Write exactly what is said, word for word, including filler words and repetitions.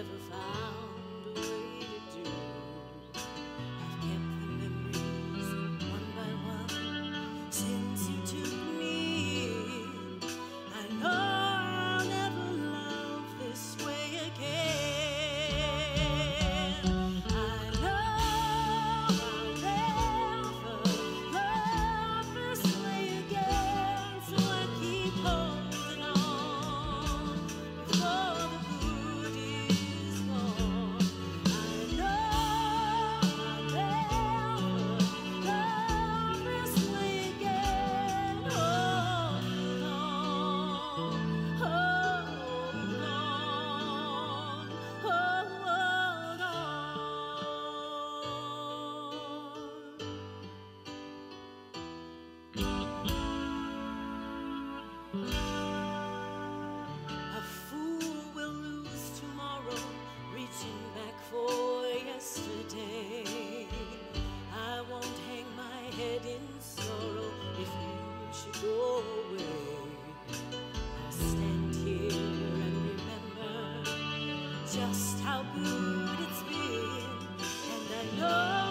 never found a way to do. I've kept the memories one by one since you took me in. I know I'll never love this way again. I know I'll never love this way again. So I keep holding on before the good is gone. I know I'll never love this way again. Hold on, hold on, hold on. A fool will lose tomorrow, reaching back for yesterday. I won't hang my head in sorrow if you should go away. I'll stand here and remember just how good it's been, and I know